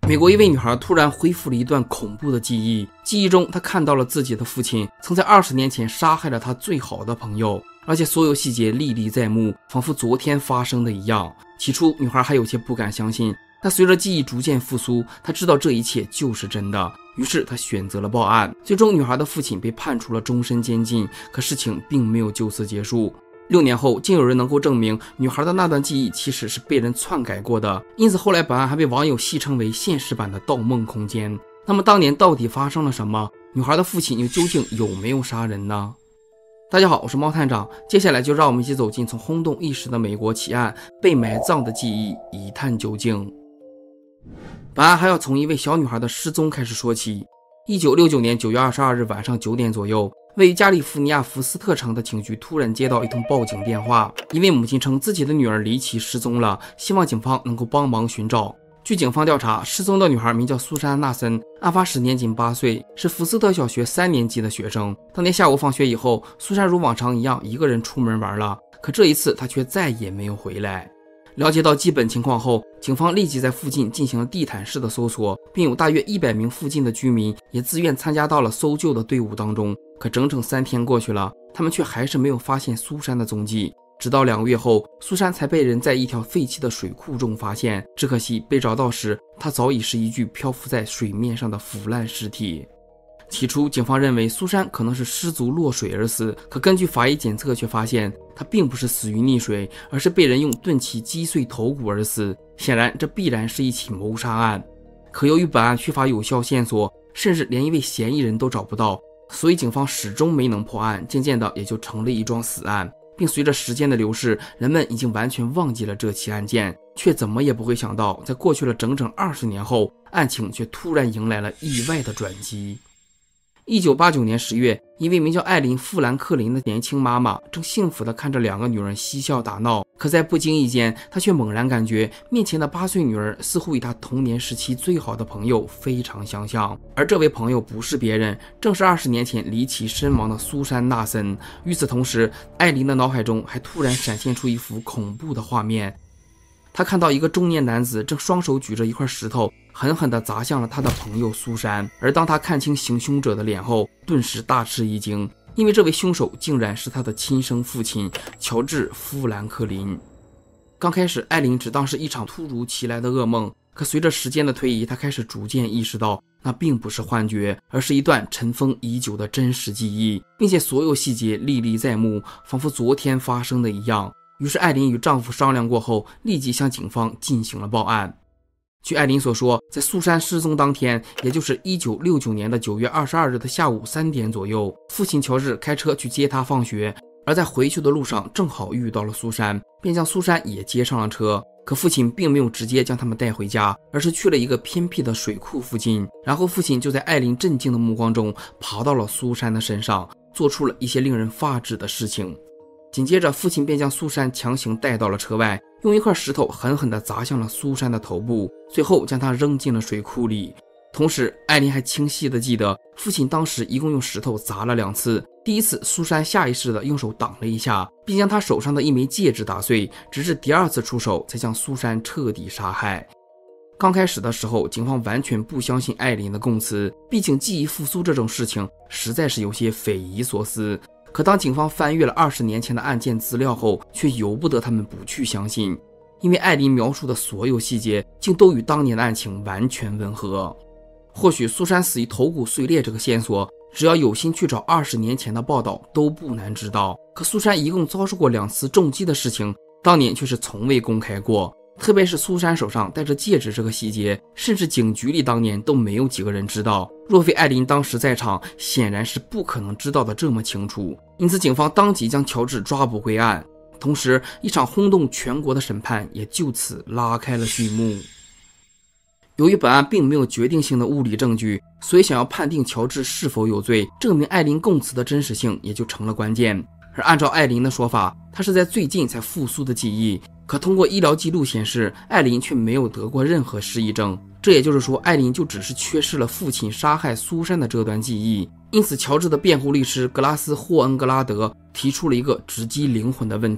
美国一位女孩突然恢复了一段恐怖的记忆，记忆中她看到了自己的父亲曾在20年前杀害了她最好的朋友，而且所有细节历历在目，仿佛昨天发生的一样。起初女孩还有些不敢相信，但随着记忆逐渐复苏，她知道这一切就是真的，于是她选择了报案。最终女孩的父亲被判处了终身监禁，可事情并没有就此结束。6年后，竟有人能够证明女孩的那段记忆其实是被人篡改过的，因此后来本案还被网友戏称为现实版的盗梦空间。那么当年到底发生了什么？女孩的父亲又究竟有没有杀人呢？大家好，我是猫探长，接下来就让我们一起走进从轰动一时的美国奇案被埋葬的记忆，一探究竟。本案还要从一位小女孩的失踪开始说起。1969年9月22日晚上9点左右，位于加利福尼亚福斯特城的警局突然接到一通报警电话，一位母亲称自己的女儿离奇失踪了，希望警方能够帮忙寻找。据警方调查，失踪的女孩名叫苏珊·纳森，案发时年仅8岁，是福斯特小学3年级的学生。当天下午放学以后，苏珊如往常一样一个人出门玩了，可这一次她却再也没有回来。了解到基本情况后，警方立即在附近进行了地毯式的搜索，并有大约100名附近的居民也自愿参加到了搜救的队伍当中。可整整3天过去了，他们却还是没有发现苏珊的踪迹。直到2个月后，苏珊才被人在一条废弃的水库中发现，只可惜被找到时，她早已是一具漂浮在水面上的腐烂尸体。起初警方认为苏珊可能是失足落水而死，可根据法医检测却发现她并不是死于溺水，而是被人用钝器击碎头骨而死。显然这必然是一起谋杀案。可由于本案缺乏有效线索，甚至连一位嫌疑人都找不到，所以警方始终没能破案，渐渐的也就成了一桩死案。并随着时间的流逝，人们已经完全忘记了这起案件，却怎么也不会想到，在过去了整整20年后，案情却突然迎来了意外的转机。1989年10月，一位名叫艾琳·富兰克林的年轻妈妈正幸福地看着2个女人嬉笑打闹，可在不经意间，她却猛然感觉面前的8岁女儿似乎与她童年时期最好的朋友非常相像，而这位朋友不是别人，正是20年前离奇身亡的苏珊·纳森。与此同时，艾琳的脑海中还突然闪现出一幅恐怖的画面。他看到一个中年男子正双手举着一块石头，狠狠地砸向了他的朋友苏珊。而当他看清行凶者的脸后，顿时大吃一惊，因为这位凶手竟然是他的亲生父亲乔治·富兰克林。刚开始，艾琳只当是一场突如其来的噩梦，可随着时间的推移，他开始逐渐意识到，那并不是幻觉，而是一段尘封已久的真实记忆，并且所有细节历历在目，仿佛昨天发生的一样。于是艾琳与丈夫商量过后，立即向警方进行了报案。据艾琳所说，在苏珊失踪当天，也就是1969年的9月22日的下午3点左右，父亲乔治开车去接她放学，而在回去的路上正好遇到了苏珊，便将苏珊也接上了车。可父亲并没有直接将他们带回家，而是去了一个偏僻的水库附近，然后父亲就在艾琳震惊的目光中爬到了苏珊的身上，做出了一些令人发指的事情。紧接着，父亲便将苏珊强行带到了车外，用一块石头狠狠地砸向了苏珊的头部，最后将她扔进了水库里。同时，艾琳还清晰地记得，父亲当时一共用石头砸了2次。第一次，苏珊下意识地用手挡了一下，并将她手上的一枚戒指打碎，直至第2次出手才将苏珊彻底杀害。刚开始的时候，警方完全不相信艾琳的供词，毕竟记忆复苏这种事情实在是有些匪夷所思。可当警方翻阅了20年前的案件资料后，却由不得他们不去相信，因为艾琳描述的所有细节竟都与当年的案情完全吻合。或许苏珊死于头骨碎裂这个线索，只要有心去找20年前的报道都不难知道，可苏珊一共遭受过2次重击的事情，当年却是从未公开过。特别是苏珊手上戴着戒指这个细节，甚至警局里当年都没有几个人知道。若非艾琳当时在场，显然是不可能知道的这么清楚。因此警方当即将乔治抓捕归案，同时一场轰动全国的审判也就此拉开了序幕。由于本案并没有决定性的物理证据，所以想要判定乔治是否有罪，证明艾琳供词的真实性也就成了关键。而按照艾琳的说法，她是在最近才复苏的记忆，可通过医疗记录显示，艾琳却没有得过任何失忆症。这也就是说，艾琳就只是缺失了父亲杀害苏珊的这段记忆。因此，乔治的辩护律师格拉斯霍恩格拉德提出了一个直击灵魂的问题：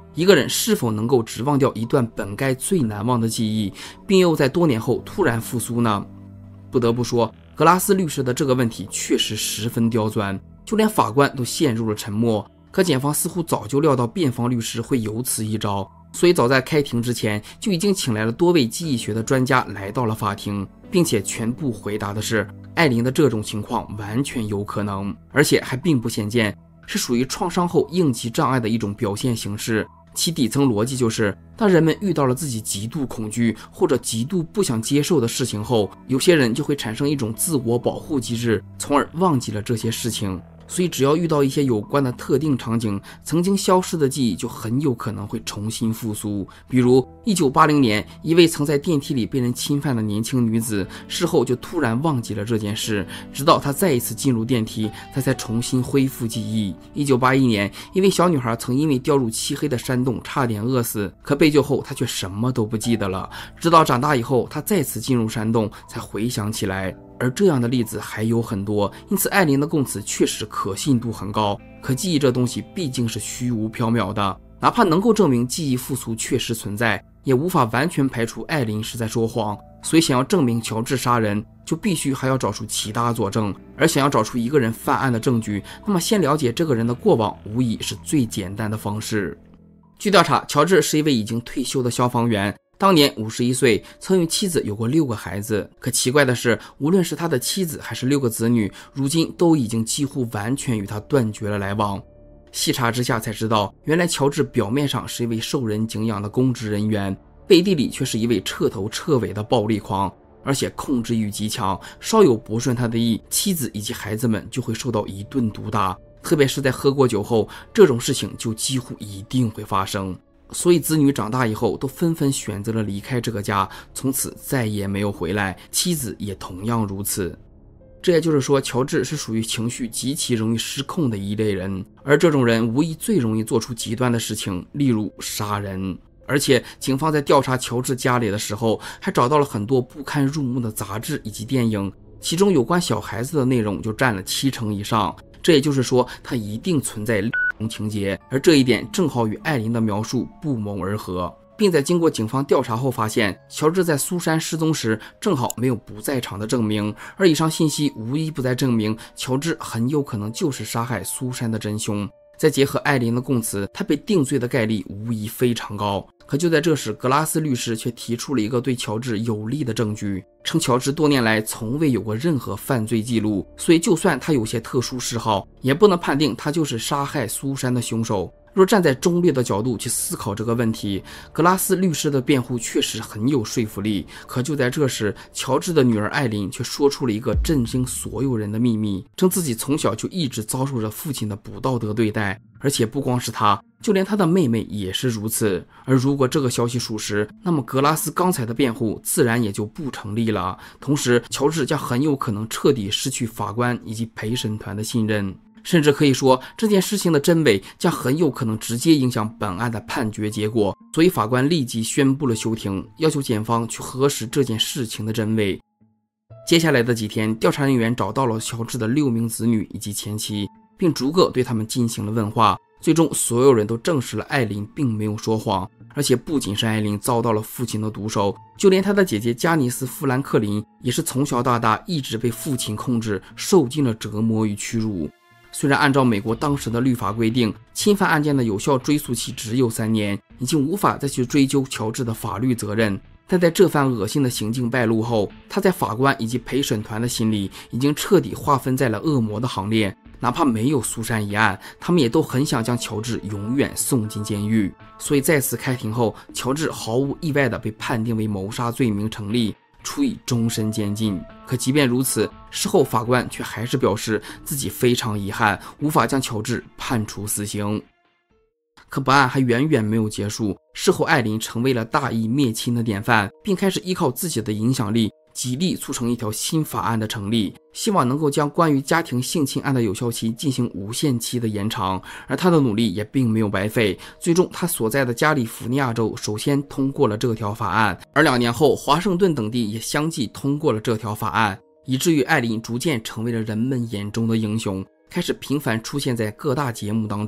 一个人是否能够只忘掉一段本该最难忘的记忆，并又在多年后突然复苏呢？不得不说，格拉斯律师的这个问题确实十分刁钻，就连法官都陷入了沉默。可检方似乎早就料到辩方律师会有此一招，所以早在开庭之前就已经请来了多位记忆学的专家来到了法庭，并且全部回答的是艾琳的这种情况完全有可能，而且还并不鲜见，是属于创伤后应激障碍的一种表现形式。其底层逻辑就是，当人们遇到了自己极度恐惧或者极度不想接受的事情后，有些人就会产生一种自我保护机制，从而忘记了这些事情。所以只要遇到一些有关的特定场景，曾经消失的记忆就很有可能会重新复苏。比如1980年，一位曾在电梯里被人侵犯的年轻女子，事后就突然忘记了这件事，直到她再一次进入电梯，她才重新恢复记忆。1981年，一位小女孩曾因为掉入漆黑的山洞差点饿死，可被救后她却什么都不记得了，直到长大以后，她再次进入山洞才回想起来。而这样的例子还有很多，因此艾琳的供词确实可信度很高。可记忆这东西毕竟是虚无缥缈的，哪怕能够证明记忆复苏确实存在，也无法完全排除艾琳是在说谎。所以想要证明乔治杀人，就必须还要找出其他佐证，而想要找出一个人犯案的证据，那么先了解这个人的过往无疑是最简单的方式。据调查，乔治是一位已经退休的消防员，当年51岁，曾与妻子有过6个孩子。可奇怪的是，无论是他的妻子还是6个子女，如今都已经几乎完全与他断绝了来往。细查之下才知道，原来乔治表面上是一位受人敬仰的公职人员，背地里却是一位彻头彻尾的暴力狂，而且控制欲极强，稍有不顺他的意，妻子以及孩子们就会受到一顿毒打。特别是在喝过酒后，这种事情就几乎一定会发生。所以子女长大以后都纷纷选择了离开这个家，从此再也没有回来，妻子也同样如此。这也就是说，乔治是属于情绪极其容易失控的一类人，而这种人无疑最容易做出极端的事情，例如杀人。而且警方在调查乔治家里的时候，还找到了很多不堪入目的杂志以及电影，其中有关小孩子的内容就占了70%以上。这也就是说，他一定存在恋童情节，而这一点正好与艾琳的描述不谋而合，并在经过警方调查后发现，乔治在苏珊失踪时正好没有不在场的证明，而以上信息无一不在证明乔治很有可能就是杀害苏珊的真凶。再结合艾琳的供词，他被定罪的概率无疑非常高。可就在这时，格拉斯律师却提出了一个对乔治有利的证据，称乔治多年来从未有过任何犯罪记录，所以就算他有些特殊嗜好，也不能判定他就是杀害苏珊的凶手。若站在中立的角度去思考这个问题，格拉斯律师的辩护确实很有说服力。可就在这时，乔治的女儿艾琳却说出了一个震惊所有人的秘密，称自己从小就一直遭受着父亲的不道德对待，而且不光是他，就连他的妹妹也是如此。而如果这个消息属实，那么格拉斯刚才的辩护自然也就不成立了。同时，乔治将很有可能彻底失去法官以及陪审团的信任。甚至可以说，这件事情的真伪将很有可能直接影响本案的判决结果，所以法官立即宣布了休庭，要求检方去核实这件事情的真伪。接下来的几天，调查人员找到了乔治的6名子女以及前妻，并逐个对他们进行了问话。最终，所有人都证实了艾琳并没有说谎，而且不仅是艾琳遭到了父亲的毒手，就连她的姐姐加尼斯·富兰克林也是从小到大一直被父亲控制，受尽了折磨与屈辱。虽然按照美国当时的律法规定，侵犯案件的有效追诉期只有3年，已经无法再去追究乔治的法律责任，但在这番恶心的行径败露后，他在法官以及陪审团的心里已经彻底划分在了恶魔的行列。哪怕没有苏珊一案，他们也都很想将乔治永远送进监狱。所以再次开庭后，乔治毫无意外地被判定为谋杀罪名成立，处以终身监禁。可即便如此，事后法官却还是表示自己非常遗憾，无法将乔治判处死刑。可本案还远远没有结束，事后艾琳成为了大义灭亲的典范，并开始依靠自己的影响力极力促成一条新法案的成立，希望能够将关于家庭性侵案的有效期进行无限期的延长。而他的努力也并没有白费，最终他所在的加利福尼亚州首先通过了这条法案，而2年后华盛顿等地也相继通过了这条法案，以至于艾琳逐渐成为了人们眼中的英雄，开始频繁出现在各大节目当中。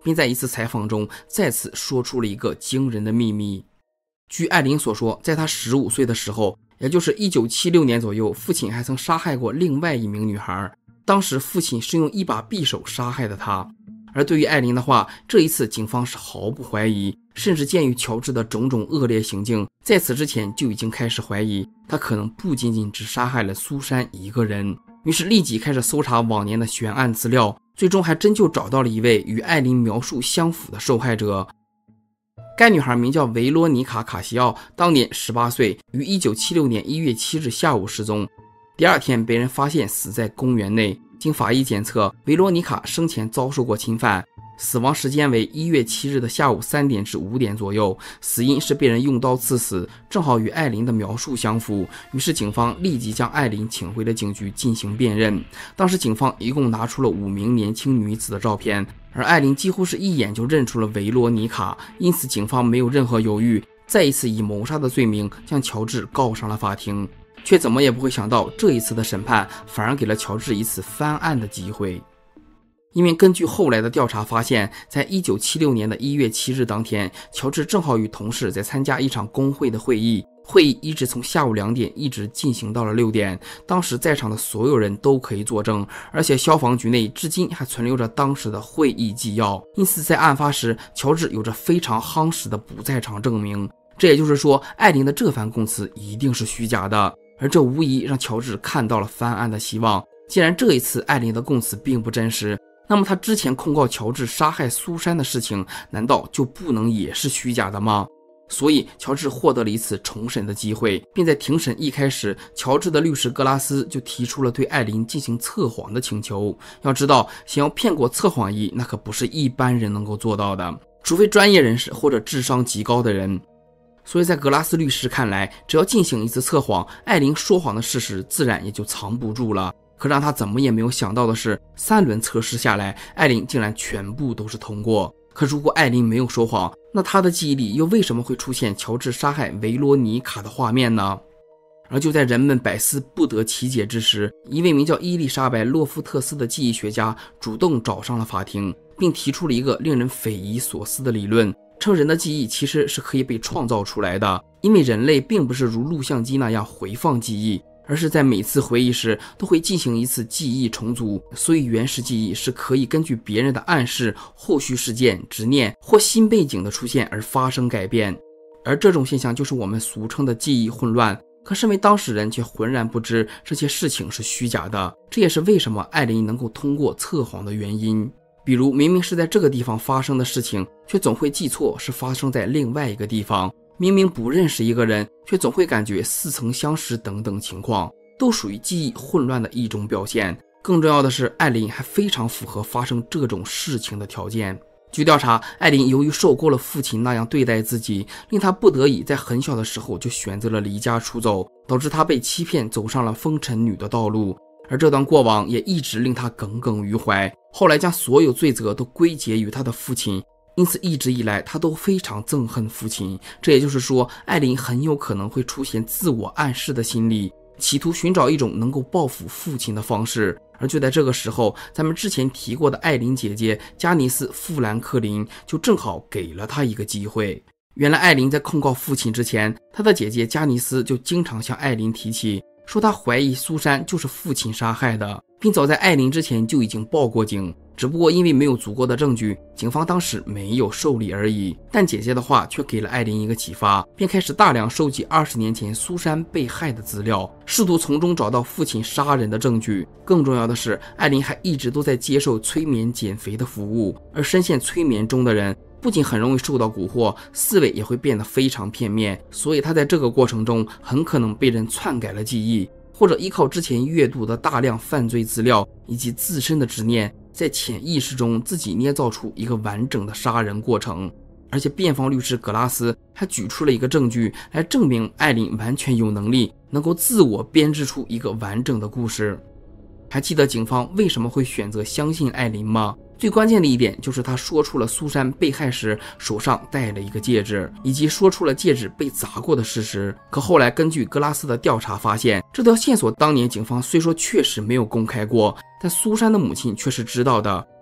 并在一次采访中再次说出了一个惊人的秘密。据艾琳所说，在她15岁的时候，也就是1976年左右，父亲还曾杀害过另外一名女孩，当时父亲是用一把匕首杀害的她。而对于艾琳的话，这一次警方是毫不怀疑，甚至鉴于乔治的种种恶劣行径，在此之前就已经开始怀疑他可能不仅仅只杀害了苏珊一个人，于是立即开始搜查往年的悬案资料，最终还真就找到了一位与艾琳描述相符的受害者。该女孩名叫维罗妮卡·卡西奥，当年18岁，于1976年1月7日下午失踪。第二天被人发现死在公园内。经法医检测，维罗妮卡生前遭受过侵犯，死亡时间为1月7日的下午3点至5点左右，死因是被人用刀刺死，正好与艾琳的描述相符。于是警方立即将艾琳请回了警局进行辨认。当时警方一共拿出了5名年轻女子的照片，而艾琳几乎是一眼就认出了维罗妮卡，因此警方没有任何犹豫，再一次以谋杀的罪名将乔治告上了法庭。却怎么也不会想到，这一次的审判反而给了乔治一次翻案的机会。因为根据后来的调查发现，在1976年的1月7日当天，乔治正好与同事在参加一场工会的会议，会议一直从下午2点一直进行到了6点，当时在场的所有人都可以作证，而且消防局内至今还存留着当时的会议纪要，因此在案发时，乔治有着非常夯实的不在场证明。这也就是说，艾琳的这番供词一定是虚假的，而这无疑让乔治看到了翻案的希望。既然这一次艾琳的供词并不真实，那么他之前控告乔治杀害苏珊的事情，难道就不能也是虚假的吗？所以乔治获得了一次重审的机会，并在庭审一开始，乔治的律师格拉斯就提出了对艾琳进行测谎的请求。要知道，想要骗过测谎仪，那可不是一般人能够做到的，除非专业人士或者智商极高的人。所以在格拉斯律师看来，只要进行一次测谎，艾琳说谎的事实自然也就藏不住了。可让他怎么也没有想到的是，3轮测试下来，艾琳竟然全部都是通过。可如果艾琳没有说谎，那她的记忆里又为什么会出现乔治杀害维罗妮卡的画面呢？而就在人们百思不得其解之时，一位名叫伊丽莎白·洛夫特斯的记忆学家主动找上了法庭，并提出了一个令人匪夷所思的理论，称人的记忆其实是可以被创造出来的，因为人类并不是如录像机那样回放记忆，而是在每次回忆时都会进行一次记忆重组，所以原始记忆是可以根据别人的暗示、后续事件、执念或新背景的出现而发生改变。而这种现象就是我们俗称的记忆混乱，可身为当事人却浑然不知这些事情是虚假的，这也是为什么艾琳能够通过测谎的原因。比如明明是在这个地方发生的事情，却总会记错是发生在另外一个地方，明明不认识一个人，却总会感觉似曾相识等等情况，都属于记忆混乱的一种表现。更重要的是，艾琳还非常符合发生这种事情的条件。据调查，艾琳由于受够了父亲那样对待自己，令她不得已在很小的时候就选择了离家出走，导致她被欺骗走上了风尘女的道路。而这段过往也一直令她耿耿于怀，后来将所有罪责都归结于她的父亲，因此一直以来她都非常憎恨父亲。这也就是说，艾琳很有可能会出现自我暗示的心理，企图寻找一种能够报复父亲的方式。而就在这个时候，咱们之前提过的艾琳姐姐加尼斯·富兰克林就正好给了她一个机会。原来艾琳在控告父亲之前，她的姐姐加尼斯就经常向艾琳提起，说她怀疑苏珊就是父亲杀害的，并早在艾琳之前就已经报过警，只不过因为没有足够的证据，警方当时没有受理而已。但姐姐的话却给了艾琳一个启发，便开始大量收集20年前苏珊被害的资料，试图从中找到父亲杀人的证据。更重要的是，艾琳还一直都在接受催眠减肥的服务，而深陷催眠中的人不仅很容易受到蛊惑，思维也会变得非常片面，所以他在这个过程中很可能被人篡改了记忆，或者依靠之前阅读的大量犯罪资料以及自身的执念，在潜意识中自己捏造出一个完整的杀人过程。而且辩方律师格拉斯还举出了一个证据来证明艾琳完全有能力能够自我编织出一个完整的故事。还记得警方为什么会选择相信艾琳吗？最关键的一点就是他说出了苏珊被害时手上戴了一个戒指，以及说出了戒指被砸过的事实。可后来根据格拉斯的调查发现，这条线索当年警方虽说确实没有公开过，但苏珊的母亲却是知道的，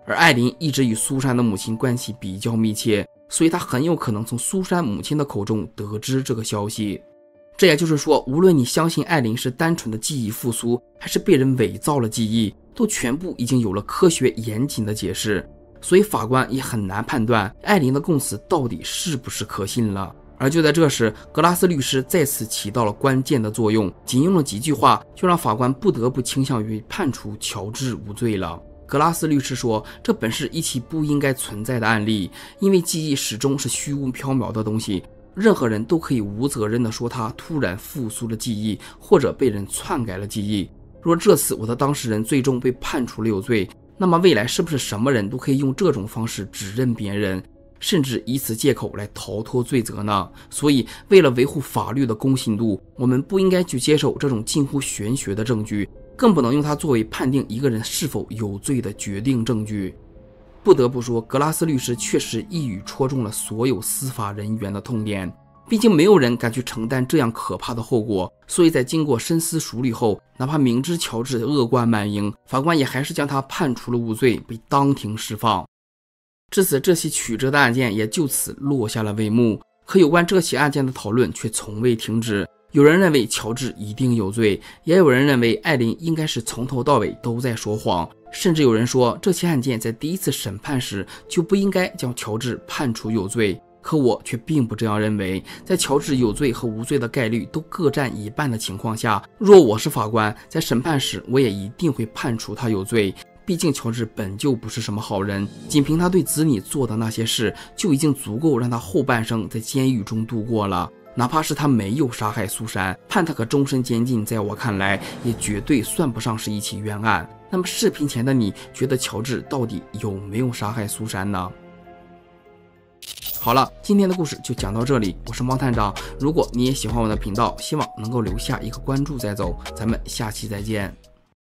而艾琳一直与苏珊的母亲关系比较密切，所以她很有可能从苏珊母亲的口中得知这个消息。这也就是说，无论你相信艾琳是单纯的记忆复苏，还是被人伪造了记忆，都全部已经有了科学严谨的解释，所以法官也很难判断艾琳的供词到底是不是可信了。而就在这时，格拉斯律师再次起到了关键的作用，仅用了几句话就让法官不得不倾向于判处乔治无罪了。格拉斯律师说，这本是一起不应该存在的案例，因为记忆始终是虚无缥缈的东西，任何人都可以无责任地说他突然复苏了记忆，或者被人篡改了记忆。若这次我的当事人最终被判处了有罪，那么未来是不是什么人都可以用这种方式指认别人，甚至以此借口来逃脱罪责呢？所以为了维护法律的公信度，我们不应该去接受这种近乎玄学的证据，更不能用它作为判定一个人是否有罪的决定证据。不得不说，格拉斯律师确实一语戳中了所有司法人员的痛点，毕竟没有人敢去承担这样可怕的后果，所以在经过深思熟虑后，哪怕明知乔治恶贯满盈，法官也还是将他判处了无罪，被当庭释放。至此，这起曲折的案件也就此落下了帷幕。可有关这起案件的讨论却从未停止，有人认为乔治一定有罪，也有人认为艾琳应该是从头到尾都在说谎，甚至有人说这起案件在第一次审判时就不应该将乔治判处有罪。可我却并不这样认为，在乔治有罪和无罪的概率都各占一半的情况下，若我是法官，在审判时我也一定会判处他有罪。毕竟乔治本就不是什么好人，仅凭他对子女做的那些事，就已经足够让他后半生在监狱中度过了。哪怕是他没有杀害苏珊，判他个终身监禁，在我看来也绝对算不上是一起冤案。那么视频前的你觉得乔治到底有没有杀害苏珊呢？好了，今天的故事就讲到这里，我是猫探长。如果你也喜欢我的频道，希望能够留下一个关注再走，咱们下期再见。